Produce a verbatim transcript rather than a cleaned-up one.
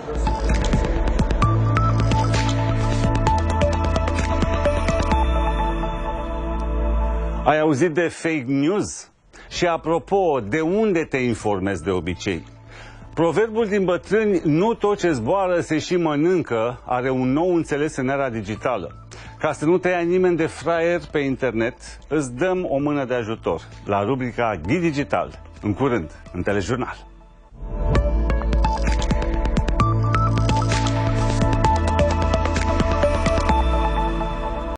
Ai auzit de fake news? Și apropo, de unde te informezi de obicei? Proverbul din bătrâni, nu tot ce zboară se și mănâncă, are un nou înțeles în era digitală. Ca să nu te ia nimeni de fraier pe internet, îți dăm o mână de ajutor la rubrica Ghid Digital, în curând, în Telejurnal.